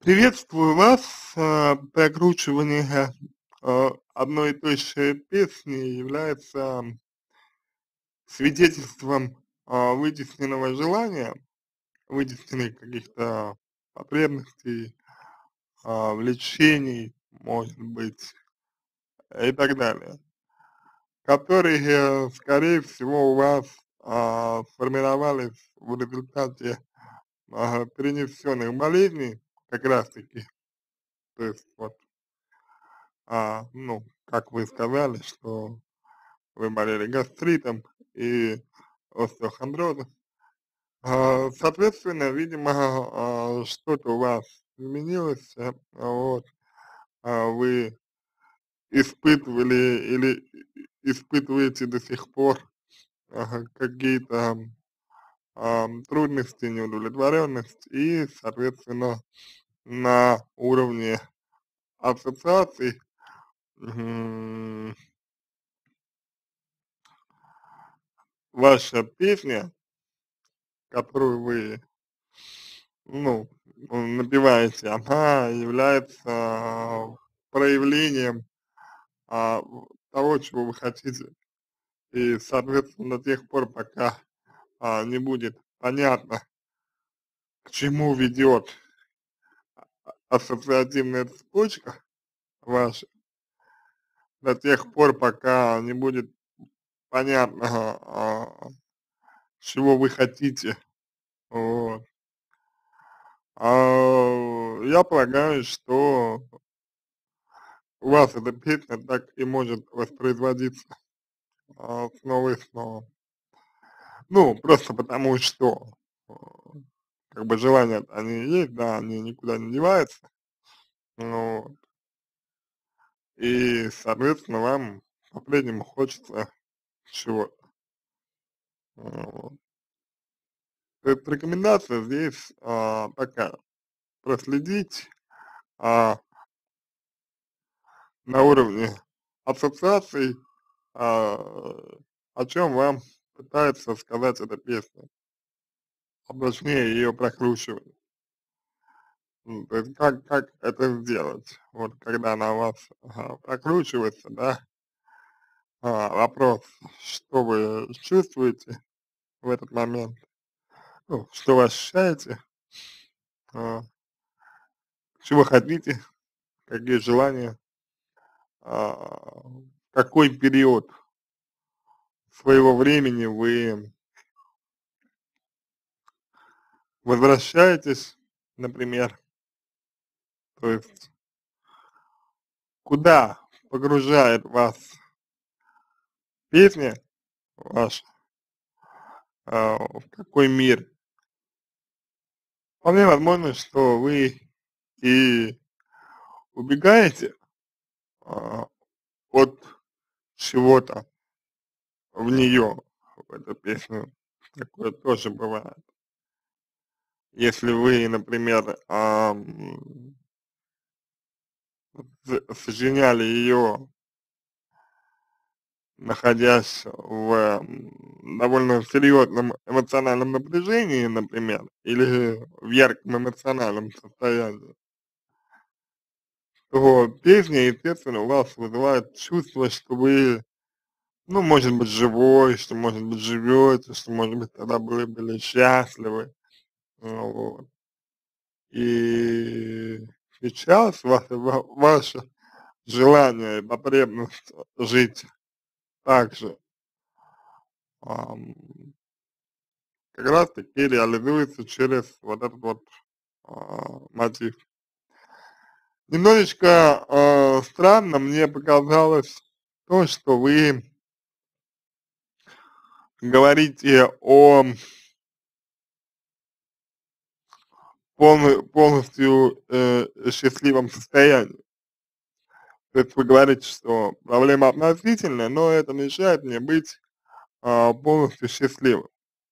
Приветствую вас. Прокручивание одной и той же песни является свидетельством вытесненного желания, вытесненных каких-то потребностей, влечений, может быть, и так далее, которые, скорее всего, у вас сформировались в результате перенесенных болезней, как раз-таки, то есть вот. Ну, как вы сказали, что вы болели гастритом и остеохондрозом. Соответственно, видимо, что-то у вас изменилось, вот, вы испытывали или испытываете до сих пор какие-то трудности, неудовлетворенность, и, соответственно, на уровне ассоциаций ваша песня, которую вы, ну, напеваете, она является проявлением того, чего вы хотите. И, соответственно, до тех пор, пока не будет понятно, к чему ведет ассоциативная цепочка ваша, до тех пор, пока не будет понятно, чего вы хотите, вот. Я полагаю, что у вас эта песня так и может воспроизводиться снова и снова. Ну, просто потому что, а, как бы желания они есть, да, они никуда не деваются, ну вот, и, соответственно, вам по-прежнему хочется чего-то. Вот. То есть рекомендация здесь такая: проследить а, на уровне ассоциаций, а, о чем вам пытается сказать эта песня, а точнее ее прокручивание. То есть как это сделать? Вот когда она у вас прокручивается, да, вопрос, что вы чувствуете в этот момент, ну, что вы ощущаете, а, чего хотите, какие желания, какой период своего времени вы возвращаетесь, например, то есть куда погружает вас песня ваша, в какой мир. Вполне возможно, что вы и убегаете а, от чего-то в нее, в эту песню. Такое тоже бывает. Если вы, например, сочиняли ее, находясь в довольно серьезном эмоциональном напряжении, например, или в ярком эмоциональном состоянии, то песня, естественно, у вас вызывает чувство, что вы, ну, может быть, живой, что, может быть, живете, что, может быть, тогда были счастливы, вот. И сейчас ваше желание и потребность жить так же, ам, как раз таки реализуется через вот этот вот мотив. Немножечко странно мне показалось то, что вы говорите о полностью счастливом состоянии. То есть вы говорите, что проблема относительная, но это мешает мне быть полностью счастливым.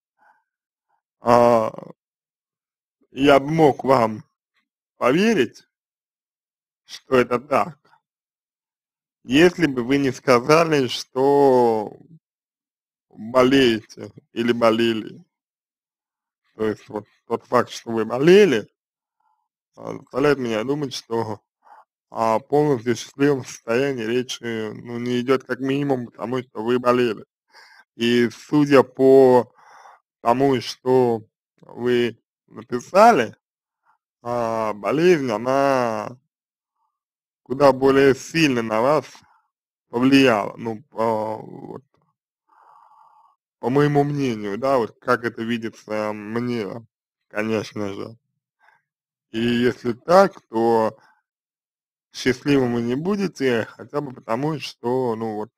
А, я бы мог вам поверить, что это так, если бы вы не сказали, что болеете или болели. То есть вот тот факт, что вы болели, заставляет меня думать, что о полностью счастливом состоянии речи, ну, не идет как минимум, потому что вы болели. И судя по тому, что вы написали, болезнь, она куда более сильно на вас повлияла, ну, вот, по моему мнению, да, вот как это видится мне, конечно же. И если так, то счастливым вы не будете, хотя бы потому, что, ну, вот,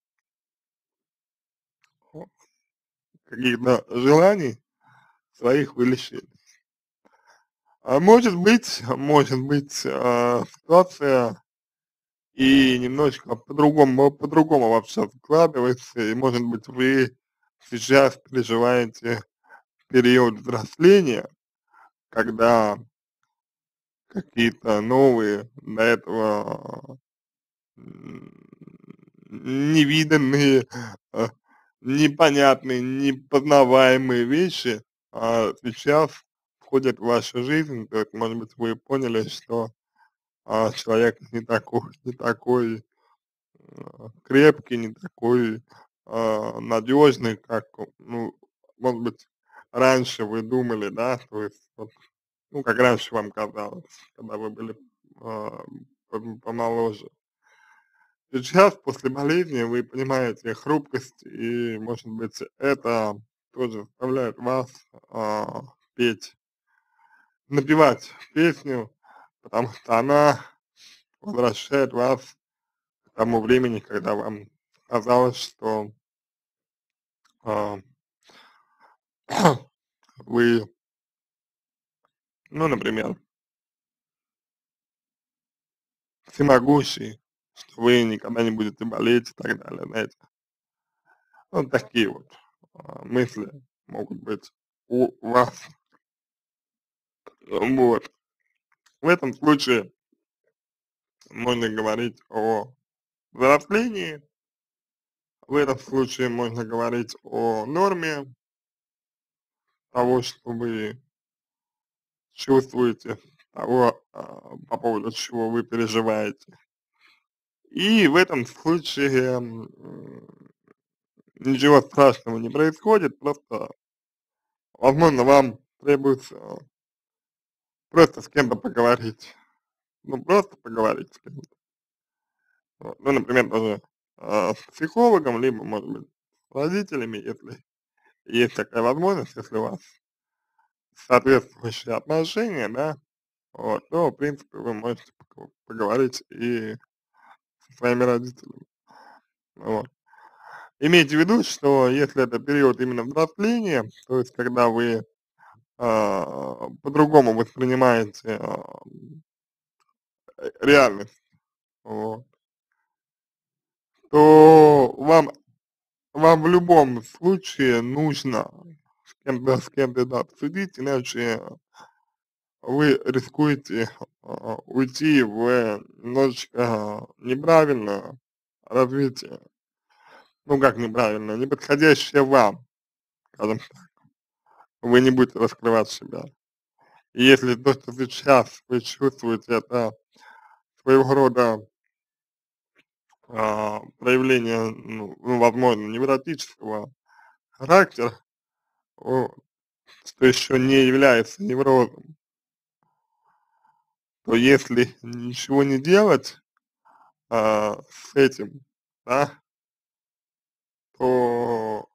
каких-то желаний своих вы лишились. Может быть, ситуация и немножечко по-другому вообще складывается, и, может быть, вы сейчас переживаете период взросления, когда какие-то новые, до этого м, невиданные, а, непонятные, непознаваемые вещи, сейчас входят в вашу жизнь. То есть, может быть, вы поняли, что человек не такой крепкий, не такой надежный, как, ну, может быть, раньше вы думали, да, то есть, вот, ну, как раньше вам казалось, когда вы были а, помоложе. Сейчас, после болезни, вы понимаете хрупкость, и, может быть, это тоже заставляет вас петь, напевать песню, потому что она возвращает вас к тому времени, когда вам казалось, что а, вы, ну, например, всемогущий, что вы никогда не будете болеть и так далее, знаете. Вот такие вот мысли могут быть у вас. Вот. В этом случае можно говорить о взрослении, в этом случае можно говорить о норме того, что вы чувствуете, того, по поводу чего вы переживаете. И в этом случае ничего страшного не происходит, просто, возможно, вам требуется просто с кем-то поговорить. Ну, просто поговорить с кем-то. Вот. Ну, например, даже с психологом, либо, может быть, с родителями, если есть такая возможность, если у вас соответствующие отношения, да, вот, то, в принципе, вы можете поговорить и со своими родителями. Вот. Имейте в виду, что если это период именно взросления, то есть когда вы по-другому воспринимаете реальность, вот, то вам в любом случае нужно с кем-то это обсудить, иначе вы рискуете уйти в немножечко неправильное развитие, ну как неправильное, неподходящее вам, скажем так, вы не будете раскрывать себя. И если то, что сейчас вы чувствуете, это своего рода проявление, ну, возможно, невротического характера, вот, что еще не является неврозом, то если ничего не делать с этим, да, то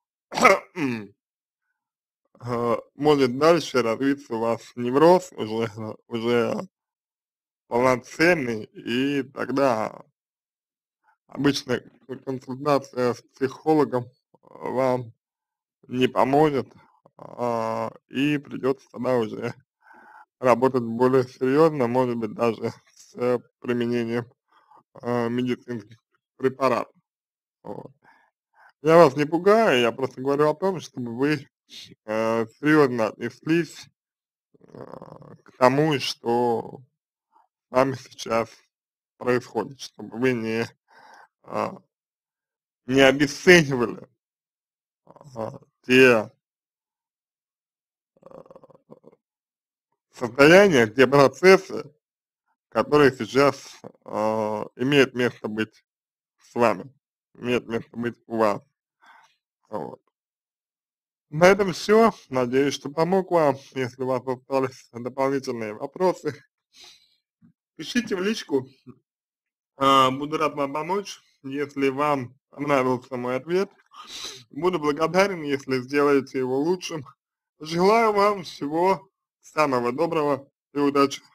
может дальше развиться у вас невроз уже полноценный, и тогда обычно консультация с психологом вам не поможет, и придется тогда уже работать более серьезно, может быть, даже с применением медицинских препаратов. Вот. Я вас не пугаю, я просто говорю о том, чтобы вы серьезно отнеслись к тому, что с вами сейчас происходит, чтобы вы а, не обесценивали те состояния, те процессы, которые сейчас имеют место быть с вами, имеют место быть у вас. Вот. На этом все. Надеюсь, что помог вам. Если у вас остались дополнительные вопросы, пишите в личку. Буду рад вам помочь. Если вам понравился мой ответ, буду благодарен, если сделаете его лучшим. Желаю вам всего самого доброго и удачи.